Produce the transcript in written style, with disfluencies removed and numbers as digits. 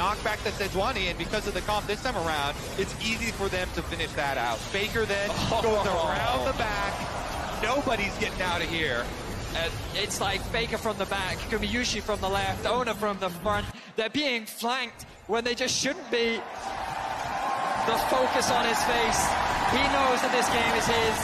knock back the Sejuani, and because of the comp this time around, it's easy for them to finish that out. Faker then goes around the back. Nobody's getting out of here. It's like Faker from the back, Gumayusi from the left, Oner from the front. They're being flanked when they just shouldn't be. The focus on his face. He knows that this game is his.